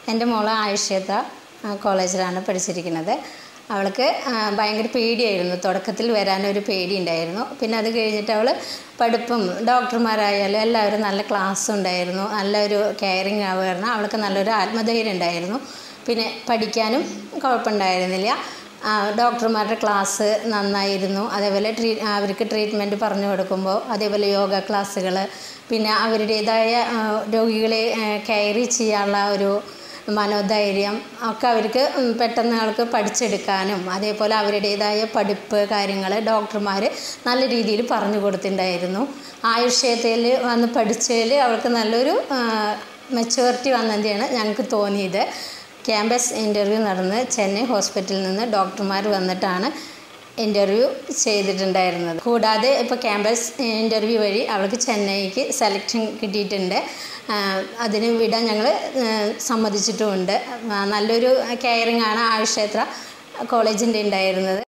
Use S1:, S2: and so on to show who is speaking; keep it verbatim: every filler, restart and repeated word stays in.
S1: എൻ്റെ മോള് ആയുഷേത്ര കോളേജിലാണ് പഠിച്ചിരിക്കുന്നത്. അവൾക്ക് ഭയങ്കര പേടിയായിരുന്നു. തുടക്കത്തിൽ വരാനൊരു പേടിയുണ്ടായിരുന്നു. പിന്നെ അത് കഴിഞ്ഞിട്ട് അവൾ പഠിപ്പും ഡോക്ടർമാരായാലും എല്ലാവരും നല്ല ക്ലാസ് ഉണ്ടായിരുന്നു, നല്ലൊരു കെയറിങ് ആവുമായിരുന്നു. അവൾക്ക് നല്ലൊരു ആത്മധൈര്യം ഉണ്ടായിരുന്നു. പിന്നെ പഠിക്കാനും കുഴപ്പമുണ്ടായിരുന്നില്ല. ഡോക്ടർമാരുടെ ക്ലാസ് നന്നായിരുന്നു. അതേപോലെ ട്രീ അവർക്ക് ട്രീറ്റ്മെൻറ്റ് പറഞ്ഞു കൊടുക്കുമ്പോൾ അതേപോലെ യോഗ ക്ലാസ്സുകൾ, പിന്നെ അവരുടേതായ രോഗികളെ കെയർ ചെയ്യാനുള്ള ഒരു മനോധൈര്യം ഒക്കെ അവർക്ക് പെട്ടെന്ന് അവൾക്ക് പഠിച്ചെടുക്കാനും അതേപോലെ അവരുടേതായ പഠിപ്പ് കാര്യങ്ങൾ ഡോക്ടർമാർ നല്ല രീതിയിൽ പറഞ്ഞു കൊടുത്തിട്ടുണ്ടായിരുന്നു. ആയുർവേദത്തിൽ വന്ന് പഠിച്ചതിൽ അവൾക്ക് നല്ലൊരു മെച്യൂരിറ്റി വന്നതാണ് ഞങ്ങൾക്ക് തോന്നിയത്. ക്യാമ്പസ് ഇൻ്റർവ്യൂ നടന്ന് ചെന്നൈ ഹോസ്പിറ്റലിൽ നിന്ന് ഡോക്ടർമാർ വന്നിട്ടാണ് ഇൻ്റർവ്യൂ ചെയ്തിട്ടുണ്ടായിരുന്നത്. കൂടാതെ ഇപ്പോൾ ക്യാമ്പസ് ഇൻ്റർവ്യൂ വഴി അവൾക്ക് ചെന്നൈക്ക് സെലക്ഷൻ കിട്ടിയിട്ടുണ്ട്. അതിന് വിടാൻ ഞങ്ങൾ സമ്മതിച്ചിട്ടുമുണ്ട്. നല്ലൊരു കെയറിങ് ആണ് ആയുർവേദ കോളേജിൻ്റെ ഉണ്ടായിരുന്നത്.